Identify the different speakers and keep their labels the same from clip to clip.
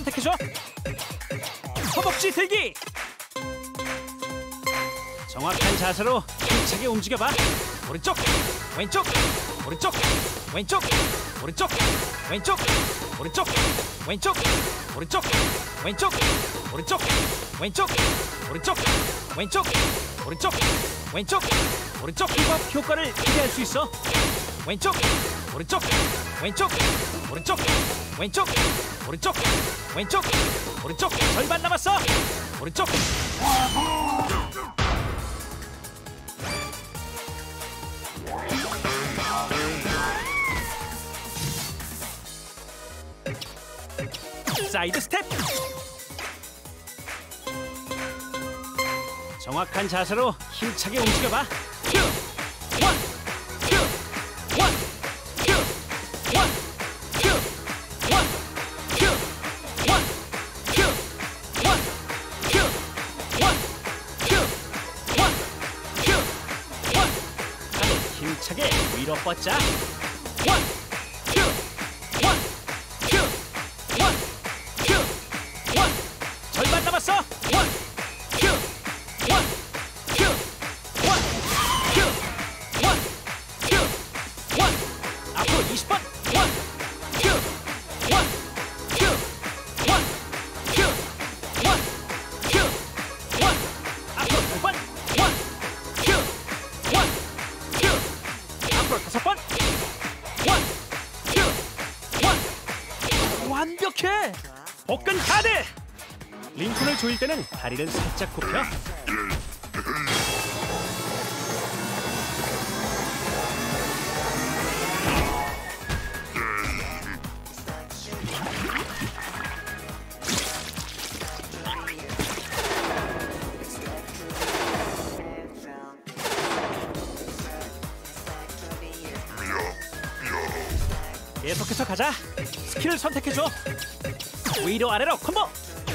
Speaker 1: 선택해줘. 허벅지 들기. 정확한 자세로 힘차게 움직여봐. 오른쪽, 왼쪽, 오른쪽, 왼쪽, 오른쪽, 왼쪽, 오른쪽, 왼쪽, 오른쪽, 왼쪽, 오른쪽, 왼쪽, 오른쪽, 왼쪽, 오른쪽, 왼쪽, 오른쪽. 힙업 효과를 기대할 수 있어. 왼쪽, 오른쪽, 왼쪽, 오른쪽, 왼쪽, 오른쪽, 왼쪽, 오른쪽. 절반 남았어. 오른쪽. 사이드 스텝. 정확한 자세로 힘차게 움직여봐. 큐, 원, 큐, 원, 큐, 원, 큐, 원, 큐, 원, 큐, 원, 큐, 원, 큐, 원, 큐, 원. 팔을 힘차게 위로 뻗자. 원, 큐, 원, 큐, 원, 큐, 원. 절반 남았어. 원, 큐, 원, 큐, 원, 큐, 원, 큐, 원. 앞으로 20번. 원, 큐, 원, 큐, 원, 큐, 원, 큐, 원. 앞으로 2번. 원, 큐, 원, 큐. 앞으로 5번. 원, 큐, 원. 완벽해. 복근 카드. 링콘을 조일 때는 다리를 살짝 굽혀. 계속해서 가자. 스킬을 선택해줘. 위로 아래로 콤보.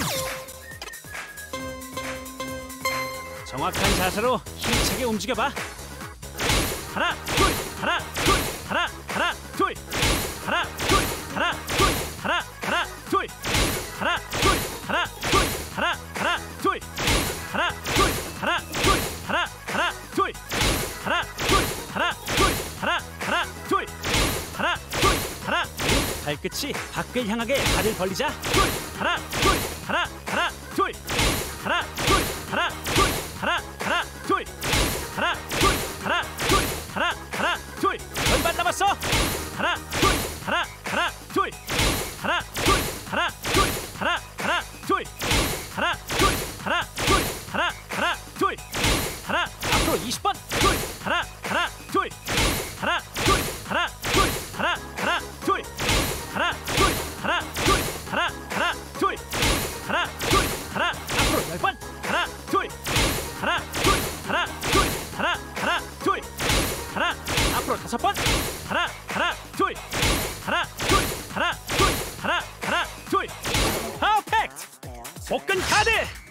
Speaker 1: 정확한 자세로 힘차게 움직여봐. 하나, 둘, 하나, 둘, 하나, 하나, 둘, 하나, 둘, 하나, 둘, 하나, 하나, 둘, 하나, 둘, 하나, 둘, 하나, 하나, 둘, 하나, 둘, 하나, 둘, 하나, 하나, 둘, 하나, 둘, 하나, 둘, 하나, 하나, 둘, 하나, 둘, 하나. 발끝이 밖을 향하게 다리를 벌리자. 둘, 하나, 둘, 하나, 하나, 둘, 하나, 둘, 하나, 둘, 하나, 하나, 둘, 하나, 둘, 하나, 둘, 하나, 하나, 둘. 절반 남았어. 하나, 둘, 하나, 하나, 둘, 하나, 둘, 하나, 둘, 하나, 하나, 둘, 하나, 둘, 하나, 둘, 하나, 하나, 둘, 하나. 앞으로 20번. 둘, 하나, 하나, 둘, 하나, 둘, 하나, 둘, 하나, 하나, 둘, 하나, 둘, 하나, 둘, 하나, 하나, 둘, 하나, 둘, 하나. 앞으로 10번. 하나, 둘, 하나, 둘, 하나, 둘, 하나, 하나, 둘, 하나. 앞으로 5번. 하나, 하나, 둘, 하나, 둘, 하나, 둘, 하나, 하나, 둘. 퍼펙트. 복근 카드.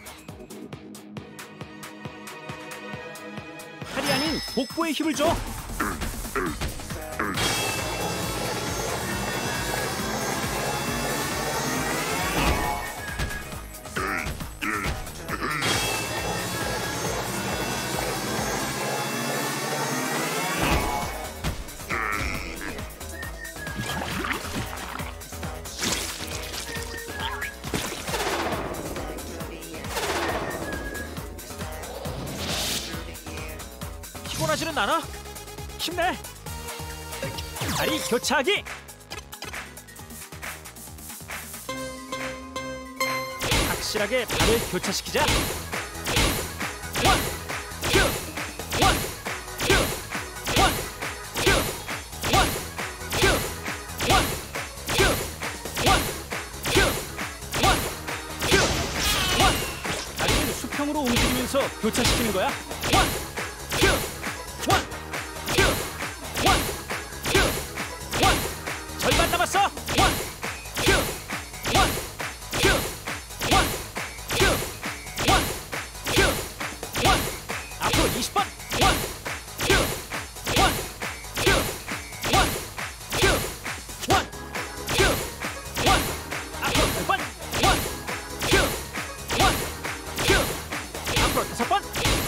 Speaker 1: 팔이 아닌 복부에 힘을 줘. 피곤하지는 않아? 힘내. 다리 교차하기. 확실하게 발을 교차시키자. 원, 큐, 원, 큐, 원, 큐, 원, 큐, 원, 큐, 원, 큐, 원, 큐, 원. 다리를 수평으로 움직이면서 교차시키는 거야. 원, 큐, 원, 큐, 원, 큐, 원. 절반 남았어. 원, 큐, 원, 큐, 원, 큐, 원, 큐, 원. 앞으로 20번. 원, 큐, 원, 큐, 원, 큐, 원, 큐, 원. 앞으로 8번. 원, 원,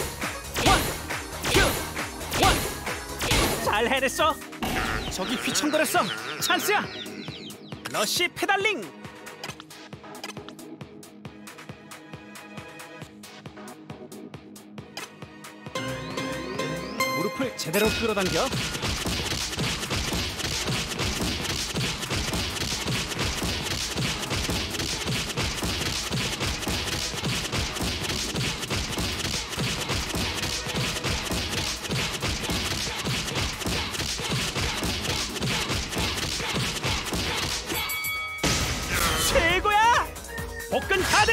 Speaker 1: 투, 원. 잘 해냈어. 저기 휘청거렸어. 찬스야. 러쉬 페달링. 무릎을 제대로 끌어당겨. 최고야! 복근 카드!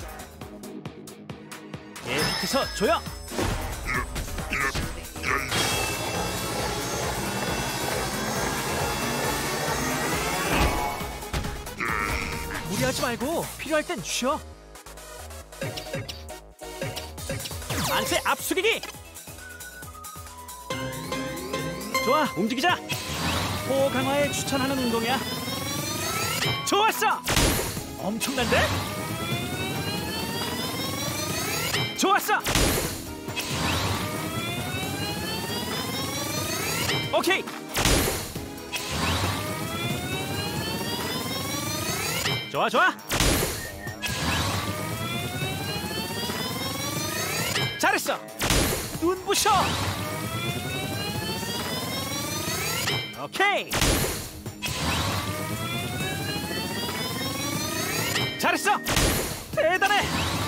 Speaker 1: 계속해서 조여! 무리하지 말고 필요할 땐 쉬어. 만세 앞숙이기! 좋아, 움직이자! 호흡 강화에 추천하는 운동이야. 좋았어! 엄청난데? 좋았어! 오케이! 좋아, 좋아! 잘했어! 눈부셔! 오케이! 잘했어! 대단해!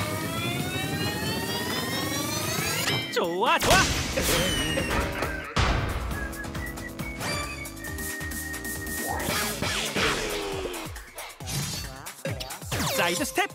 Speaker 1: 좋아, 좋아! 사이드 스텝!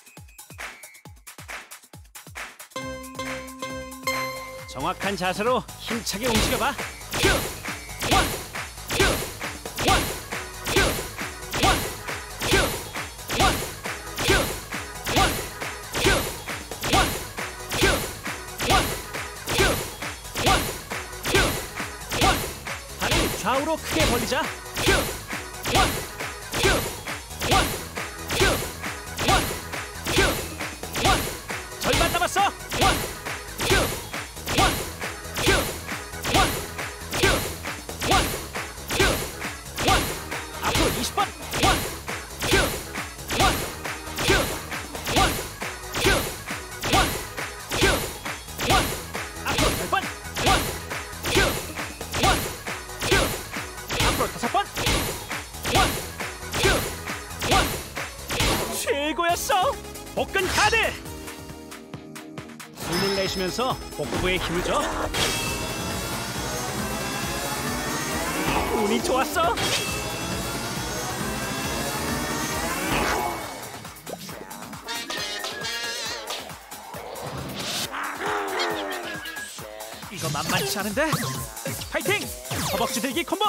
Speaker 1: 정확한 자세로 힘차게 움직여봐. 큐! 원! 큐! 원! 큐! 원! 큐! 원! 큐! 원! 큐! 원! 큐! 원! 큐! 원! 큐! 원! 발을 좌우로 크게 벌리자. 큐! 원! 큐! 원! 큐! 원! 큐! 원! 절반 남았어. 원! 큐! 원! 큐! 원! 큐! 원! 큐! 원! 앞으로 20번. 원! 큐! 원! 큐! 원! 큐! 원! 큐! 원! 앞으로 10번. 원! 큐! 원! 큐! 앞으로 5번. 원! 큐! 원! 최고였어! 복근 카드! 숨을 내쉬면서 복부에 힘을 줘. 운이 좋았어. 이거 만만치 않은데? 파이팅! 허벅지 들기 콤보!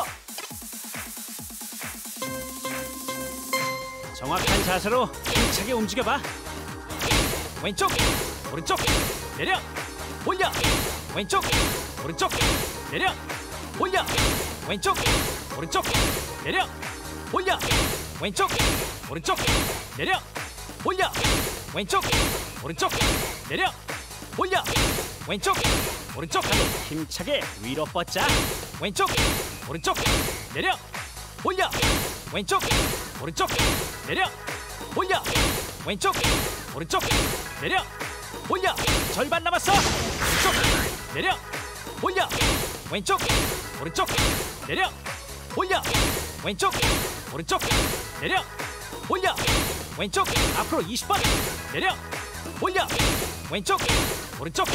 Speaker 1: 정확한 자세로 힘차게 움직여봐. 왼쪽, 오른쪽, 내려, 올려. 왼쪽, 오른쪽, 내려, 올려. 왼쪽, 오른쪽, 내려, 올려. 왼쪽, 오른쪽, 내려, 올려. 왼쪽, 오른쪽, 내려, 올려. 왼쪽, 오른쪽 하고 힘차게 위로 뻗자. 왼쪽, 오른쪽, 내려, 올려. 왼쪽, 오른쪽, 내려, 올려. 왼쪽, 오른쪽, 내려, 올려. 절반 남았어. 왼쪽, 내려, 올려. 왼쪽, 오른쪽, 내려, 올려. 왼쪽, 오른쪽, 내려, 올려. 왼쪽, 앞으로 20번. 내려, 올려. 왼쪽, 오른쪽.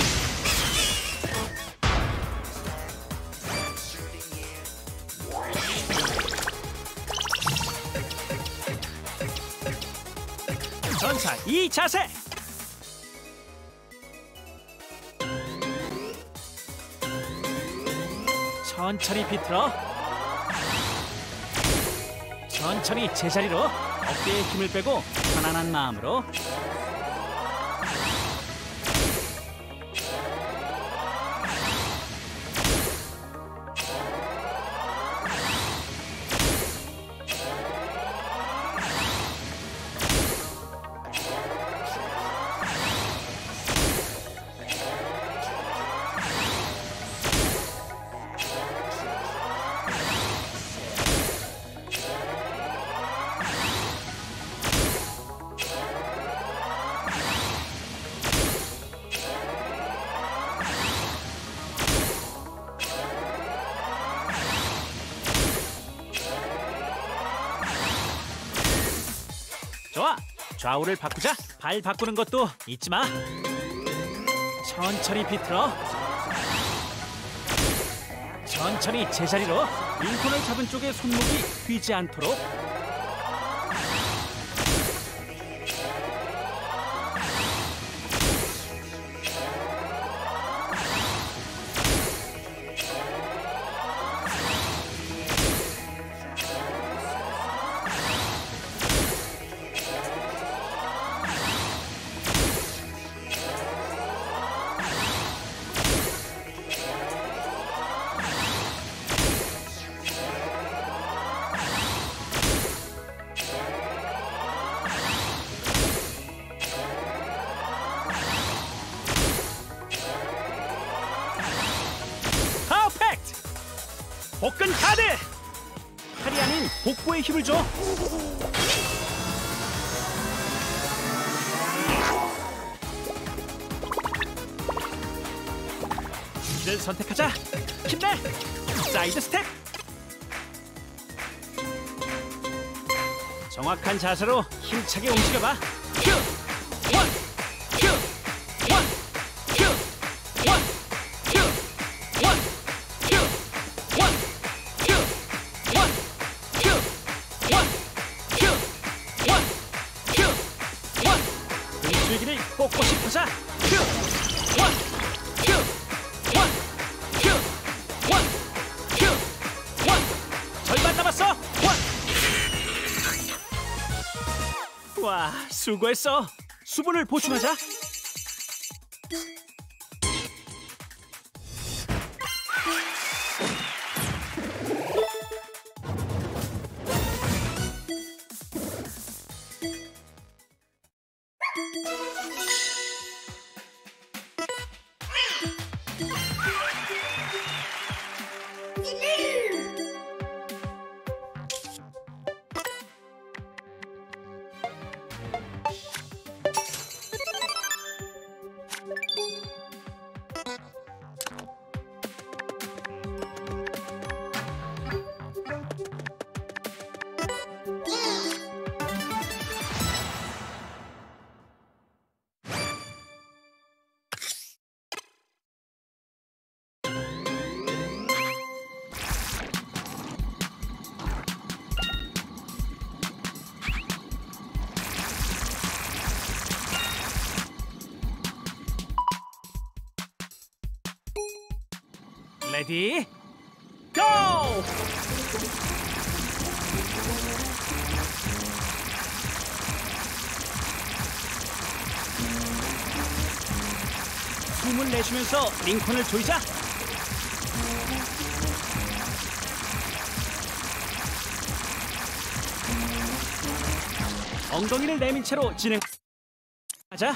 Speaker 1: 전사 이 자세. 천천히 비틀어. 천천히 제자리로. 어깨에 힘을 빼고 편안한 마음으로. 좌우를 바꾸자. 발 바꾸는 것도 잊지 마. 천천히 비틀어. 천천히 제자리로. 링컨을 잡은 쪽에 손목이 휘지 않도록. 복근 가드! 팔이 아닌 복부에 힘을 줘. 길을 선택하자. 힘내! 사이드 스텝! 정확한 자세로 힘차게 움직여봐. 큐! 원! 큐! 원! 큐! 원! 큐! 원! 큐! 원! 큐! 원! 큐! 원! 큐! 원! 큐! 원! 등줄기를 꼿꼿이 펴자. 큐! 원! 큐! 원! 큐! 원! 큐! 원! 절반 남았어. 원! 와, 수고했어. 수분을 보충하자. 레디 고! 숨을 내쉬면서 링컨을 조이자. 엉덩이를 내민 채로 진행하자.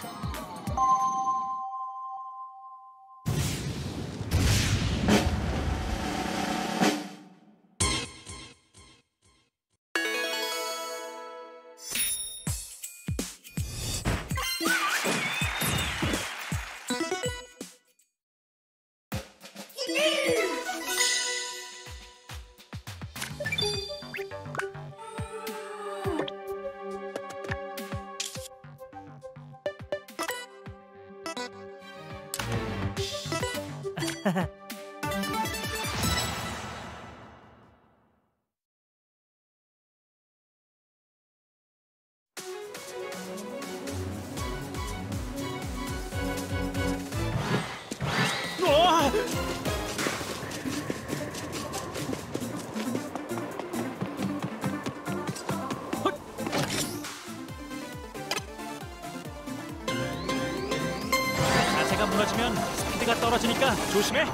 Speaker 1: 자세가 무너지면 스피드가 떨어지니까 조심해.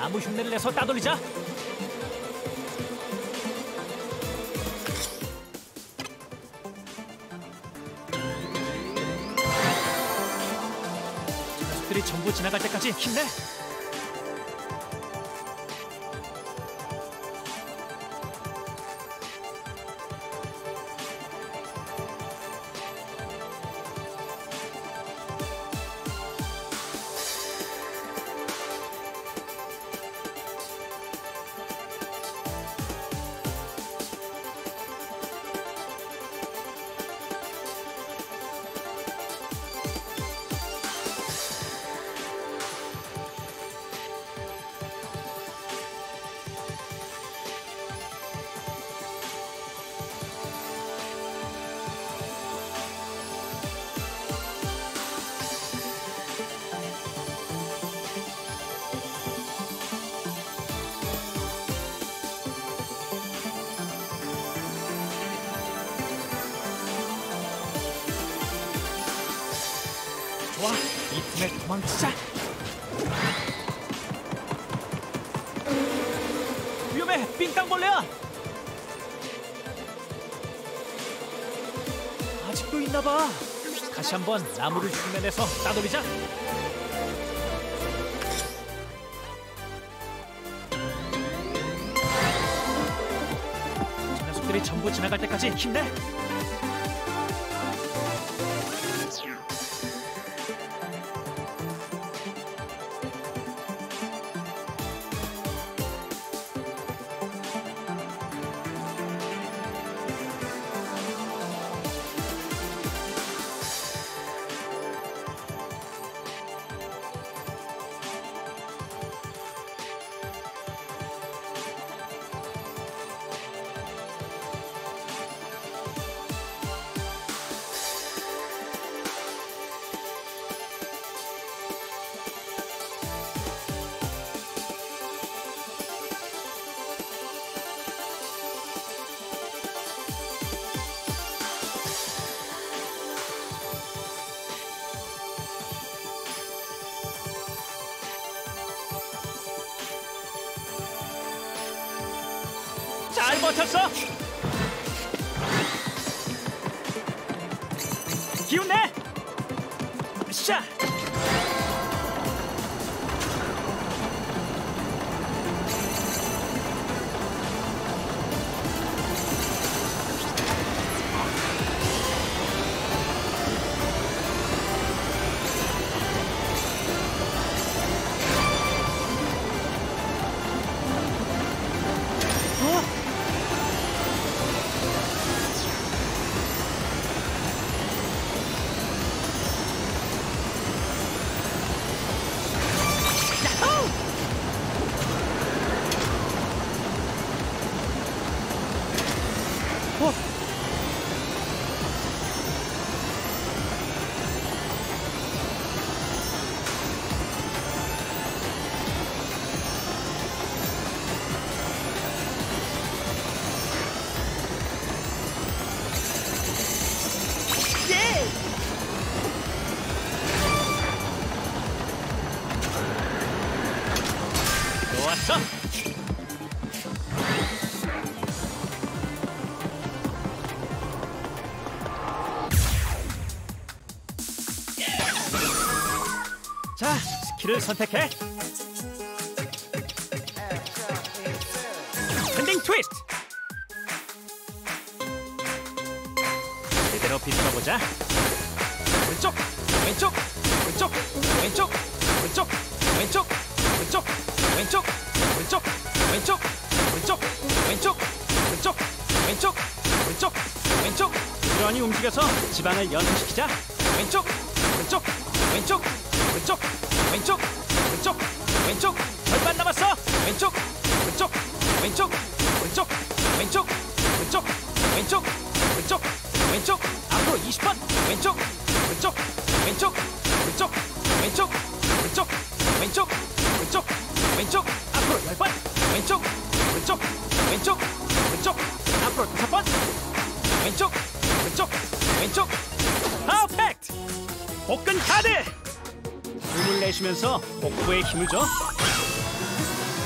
Speaker 1: 나무 흉내를 내서 따돌리자. 저 녀석들이 전부 지나갈 때까지 힘내. 좋아, 이 틈에 도망치자. 위험해, 삥땅벌레야. 아직도 있나봐. 다시 한번 나무를 흉내내서 따돌리자. 저 녀석들이 전부 지나갈 때까지 힘내. 잘 버텼어. 기운 내. 샤. 좋았어. 자, 스킬을 선택해. 스탠딩 트위스트. 제대로 비틀어보자. 왼쪽, 왼쪽, 왼쪽, 왼쪽, 왼쪽, 왼쪽, 왼쪽, 왼쪽, 왼쪽, 왼쪽, 왼쪽, 왼쪽, 왼쪽, 왼쪽, 왼쪽, 왼쪽. 부지런히 움직여서 지방을 연소시키자. 왼쪽, 왼쪽, 왼쪽, 왼쪽, 왼쪽, 왼쪽, 왼쪽. 절반 남았어. 왼쪽, 왼쪽, 왼쪽, 왼쪽, 왼쪽, 왼쪽, 왼쪽, 왼쪽, 왼쪽. 앞으로 20번. 왼쪽, 왼쪽, 왼쪽, 왼쪽, 왼쪽, 왼쪽, 왼쪽, 왼쪽, 왼쪽. 앞으로 10번. 왼쪽, 왼쪽, 왼쪽, 왼쪽. 앞으로 5번. 왼쪽, 왼쪽, 왼쪽. 퍼펙트! 복근 카드! 숨을 내쉬면서 복부에 힘을 줘.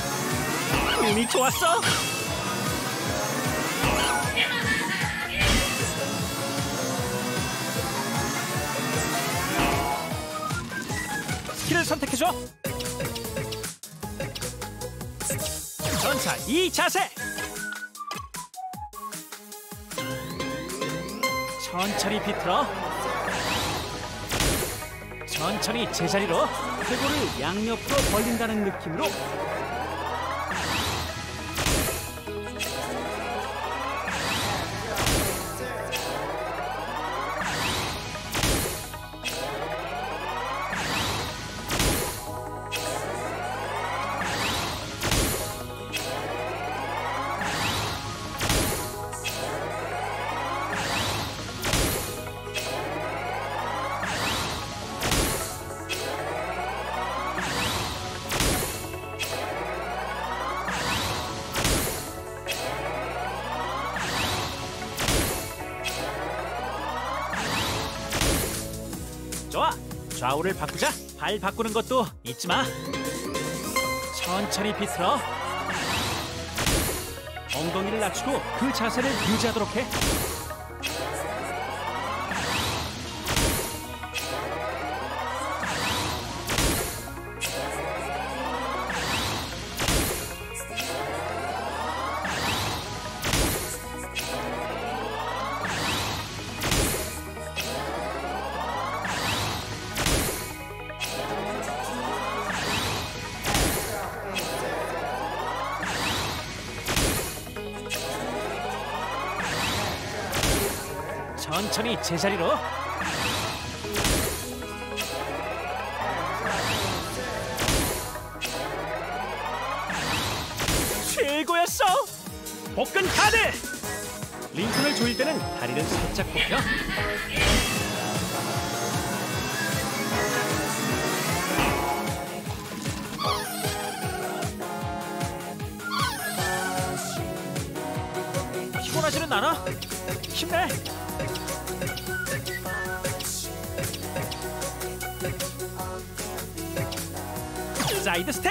Speaker 1: 운이 좋았어. 스킬을 선택해줘. 전차 이 자세. 천천히 비틀어. 천천히 제자리로. 쇄골을 양옆으로 벌린다는 느낌으로. 좋아, 좌우를 바꾸자. 발 바꾸는 것도 잊지 마. 천천히 비틀어. 엉덩이를 낮추고 그 자세를 유지하도록 해. 천천히 제자리로. 최고였어. 복근 카드. 링컨을 조일 때는 다리를 살짝 굽혀. 피곤하지는 않아? 힘내. 사이드 스텝.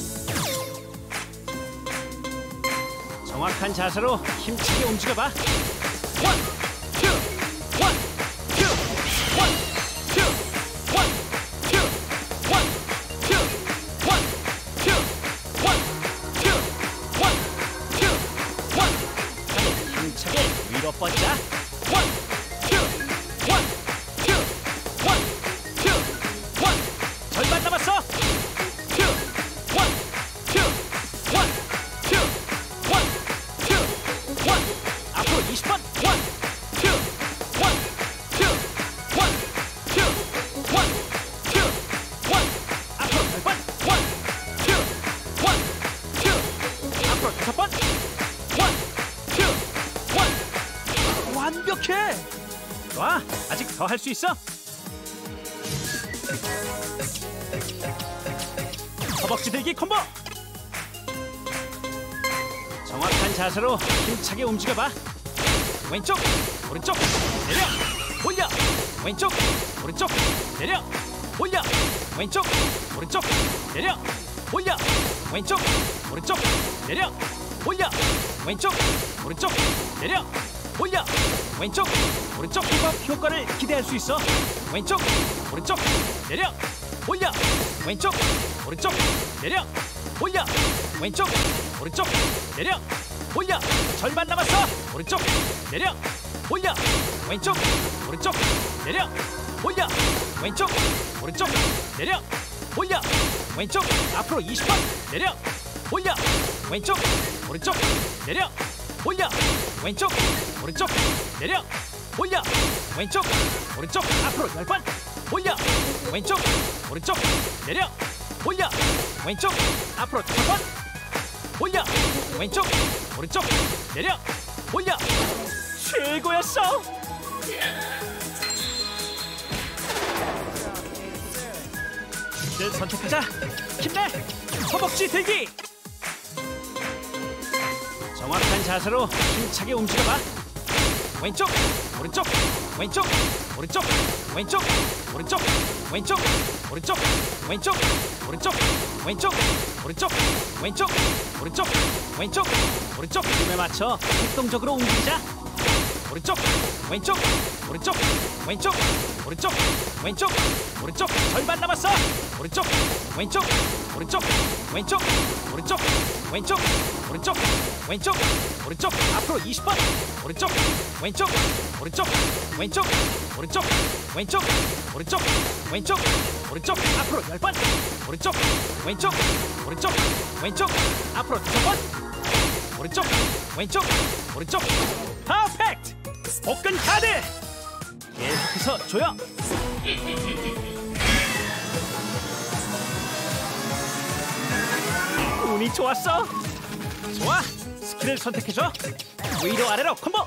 Speaker 1: 정확한 자세로 힘차게 움직여봐. 원, 투, 원, 투, 원, 투, 원, 투, 원, 투, 원, 투, 원, 투, 원, 투, 원. 다리 힘차게 위로 뻗자. 원, 투, 원, 투, 원, 투, 원. 절반 남았어. 앞으로 20번. 원, 투, 원, 투, 원, 투, 원, 투, 원. 앞으로 10번. 원, 투, 원, 투. 앞으로 5번. 원, 투, 원. 완벽해. 좋아, 아직 더 할 수 있어. 허벅지 들기 콤보. 정확한 자세로 힘차게 움직여봐. 왼쪽, 오른쪽, 내려, 올려. 왼쪽, 오른쪽, 내려, 올려. 왼쪽, 오른쪽, 내려, 올려. 왼쪽, 오른쪽, 내려, 올려. 왼쪽, 오른쪽, 내려, 올려. 왼쪽, 오른쪽. 힙업 효과를 기대할 수 있어. 왼쪽, 오른쪽, 내려, 올려. 왼쪽, 오른쪽, 내려, 올려. 왼쪽, 오른쪽, 내려, 올려. 절반 남았어. 오른쪽, 내려, 올려. 왼쪽, 오른쪽, 내려, 올려. 왼쪽, 오른쪽, 내려, 올려. 왼쪽, 앞으로 20번. 내려, 올려. 왼쪽, 오른쪽, 내려, 올려. 왼쪽, 오른쪽, 내려, 올려. 왼쪽, 오른쪽. 앞으로 10번. 올려. 왼쪽, 오른쪽, 내려, 올려. 왼쪽, 앞으로 5번. 올려. 왼쪽, 오른쪽, 내려, 올려. 최고였어. 를 선택하자. 힘내. 허벅지 들기. 정확한 자세로 힘차게 움직여봐. 왼쪽, 오른쪽, 왼쪽, 오른쪽, 왼쪽, 오른쪽, 왼쪽, 오른쪽, 왼쪽, 오른쪽 왼쪽 오른쪽 왼쪽 오른쪽 왼쪽 오른쪽 리듬에 맞춰 활동적으로 움직이자. 오른쪽 왼쪽 오른쪽 왼쪽 오른쪽 왼쪽 오른쪽 절반 남았어. 오른쪽 왼쪽 오른쪽 왼쪽 오른쪽 왼쪽 오른쪽 왼쪽 오른쪽 앞으로 20번. 오른쪽 왼쪽 오른쪽 왼쪽 오른쪽 왼쪽 오른쪽 왼쪽 오른쪽 앞으로 10번. 오른쪽 왼쪽 오른쪽 왼쪽 앞으로 5번. 오른쪽 왼쪽 오른쪽 퍼펙트. 복근 카드 계속해서 줘요. 운이 좋았어. 좋아, 스킬을 선택해줘. 위로 아래로 콤보.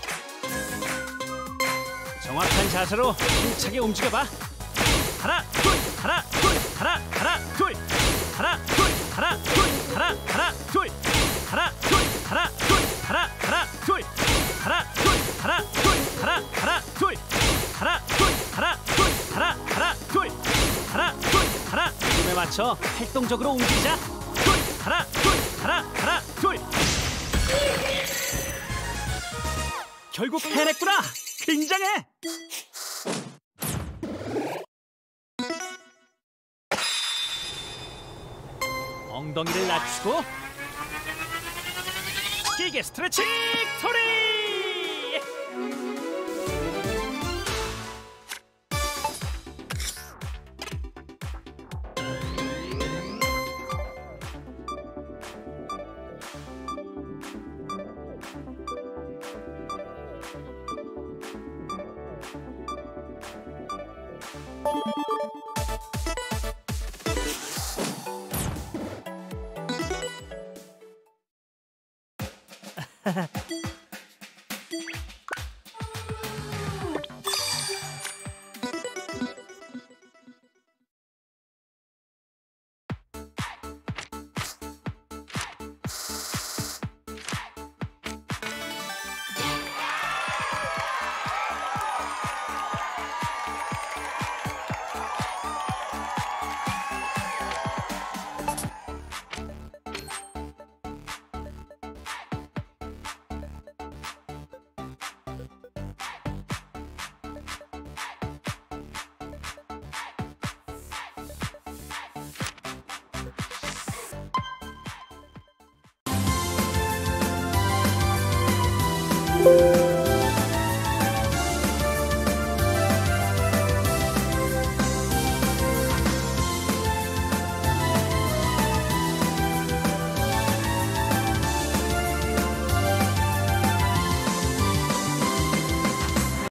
Speaker 1: 정확한 자세로 힘차게 움직여봐. 하나 둘 하나 둘 하나 하나 둘 하나 둘 하나 둘 하나 하나 둘 하나 둘 하나 둘 하나 하나 둘 하나 둘 하나 둘 하나 하나 둘 하나 둘 하나 둘 하나 하나 둘 하나 둘 하나. 리듬에 맞춰 활동적으로 움직이자. 둘 하나 둘 하나 하나 둘. 결국 해냈구나. 굉장해. 엉덩이를 낮추고 길게 스트레칭 소리.
Speaker 2: you